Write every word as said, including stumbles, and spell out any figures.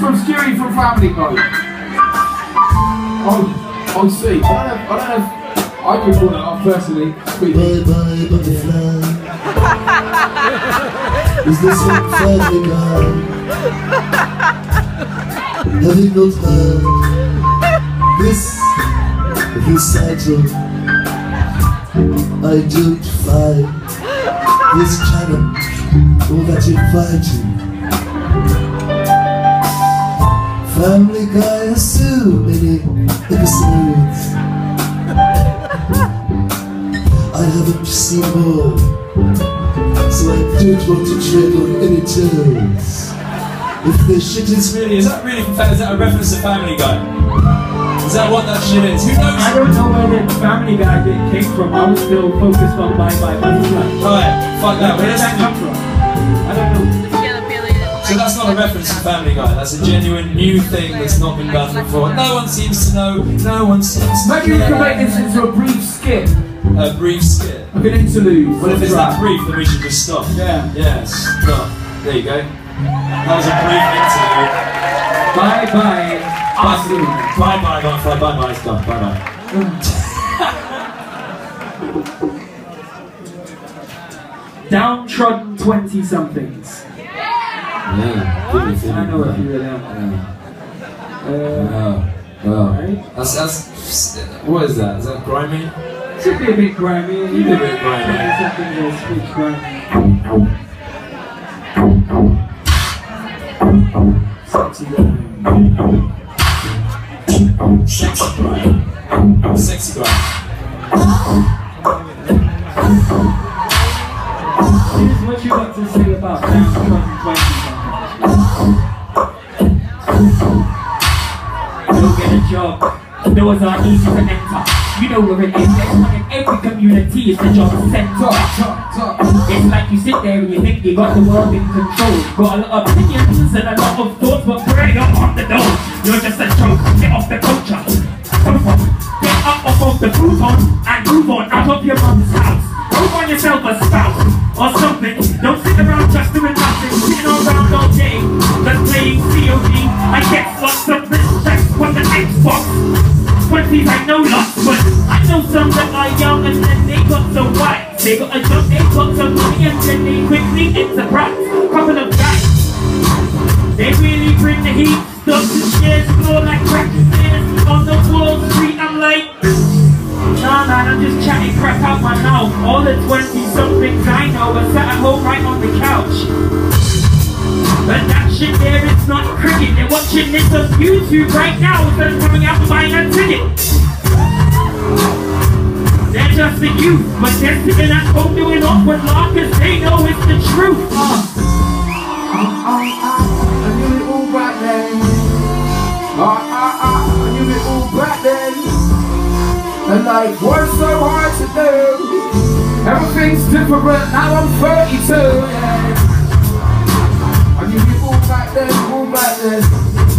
from Stewie from Family Guy. Oh, I see. I don't know. I don't know. If I could pull that off personally. Bye bye butterfly. Is this from Family Guy? Have you not heard this recital? I don't find this channel all that invite you. Family Guy has so many episodes. I haven't seen more, so I don't want to tread on any toes. If the shit is really, is that really, is that a reference to Family Guy? Is that what that shit is? Who knows? I don't know where the Family Guy bit came from. I was still focused on Bye Bye Butterfly. Alright, fuck that. Where did that come from? I don't know. So that's not a reference to Family Guy. That's a genuine new thing that's not been done before. No one seems to know. No one seems to know. Maybe we can make this into a brief skit. A brief skit. Like an interlude. Well, if it's that brief, then we should just stop. Yeah. Yeah, stop. There you go. That was a brief interlude. Bye bye. Awesome. Bye bye, butterfly. Bye bye, it's done. Bye bye. Downtrodden twenty somethings. Yeah, give me a I know what you really are. Yeah. Uh, oh, right? that's, that's, what is that? Is that grimy? Should be a bit grimy. Should be a bit grimy. Something will speak grimy. Sexy grime. Sexy grime. Sexy grime. Here's what you got to say about Downtrodden twenty somethings. Go get a job. Doors are easy to enter. You know we're an index in every community. It's the job center. It's like you sit there and you think you got the world in control. Got a lot of opinions and a lot of thoughts, but pray up on the door. You're just a joke. Get off the culture. Come on. Get up off of the crouton and move on out of your mother's house. Go find yourself a spouse or something. Don't sit around just doing nothing. Sitting around all day, just playing C O D. I get lots of respect for the Xbox. twenties I know lots, but I know some that are young and then they got so white. They got a job, they got some money and then they quickly enterprise. Couple of guys, they really bring the heat. Stuff the stairs, floor like practices on the wall street. I'm like, nah man, I'm just chatting crap out my mouth. All the twenty somethings I know are sat at home right on the couch. But that shit there, it's not cricket. They're watching this on YouTube right now instead of coming out and buying a ticket. They're just the youth, but they're sitting at home doing awkward laugh because they know it's the truth. Uh. I knew it all back then. I, I, I, I knew it all back then. And life was so hard to do. Everything's different, now I'm thirty-two. Yeah. I knew it all back then, all back then.